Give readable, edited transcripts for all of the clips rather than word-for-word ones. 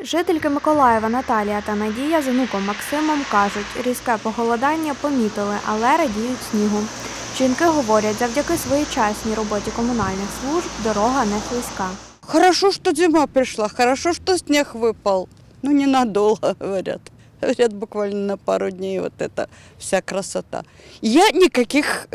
Жительки Миколаєва Наталія та Надія з онуком Максимом кажуть, різке похолодання помітили, але радіють снігу. Жінки говорять, завдяки своєчасній роботі комунальних служб дорога не слизька. Хорошо, что зима пришла, хорошо, что снег выпал. Ну, ненадолго, говорят. Говорят, буквально на пару дней вот эта вся красота. Я никаких,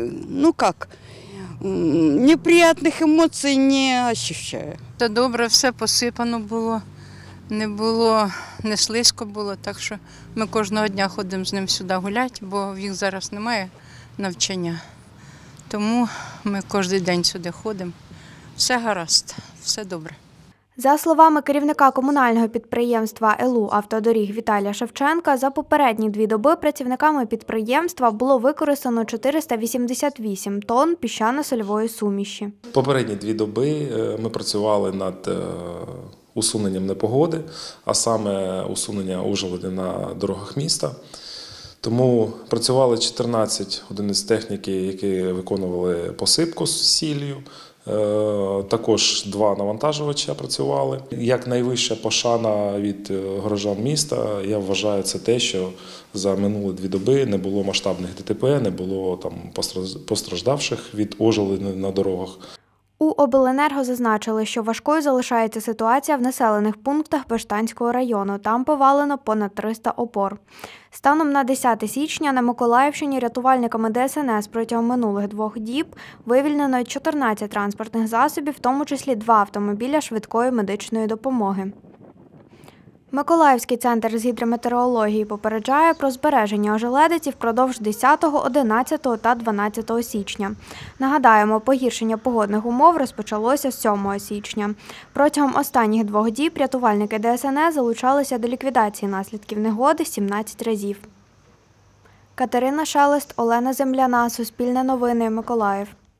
неприятных эмоций не ощущаю. Та добре, все посипано було, не слизько було, так що ми кожного дня ходимо з ним сюди гуляти, бо в їх зараз немає навчання. Тому ми кожен день сюди ходимо. Все гаразд, все добре. За словами керівника комунального підприємства ЕЛУ «Автодоріг» Віталія Шевченка, за попередні 2 доби працівниками підприємства було використано 488 тонн піщано-сольової суміші. Попередні 2 доби ми працювали над усуненням непогоди, а саме усунення ожеледя на дорогах міста. Тому працювали 14 одиниць техніки, які виконували посипку з сіллю. Також 2 навантажувача працювали. Як найвища пошана від горожан міста, я вважаю, це те, що за минулі 2 доби не було масштабних ДТП, не було там постраждавших від ожеледя на дорогах. У обленерго зазначили, що важкою залишається ситуація в населених пунктах Бештанського району. Там повалено понад 300 опор. Станом на 10 січня на Миколаївщині рятувальниками ДСНС протягом минулих 2 діб вивільнено 14 транспортних засобів, в тому числі 2 автомобіля швидкої медичної допомоги. Миколаївський центр з гідрометеорології попереджає про збереження ожеледиці впродовж 10, 11 та 12 січня. Нагадаємо, погіршення погодних умов розпочалося з 7 січня. Протягом останніх 2 діб рятувальники ДСНС залучалися до ліквідації наслідків негоди 17 разів. Катерина Шелест, Олена Земляна, Суспільне новини, Миколаїв.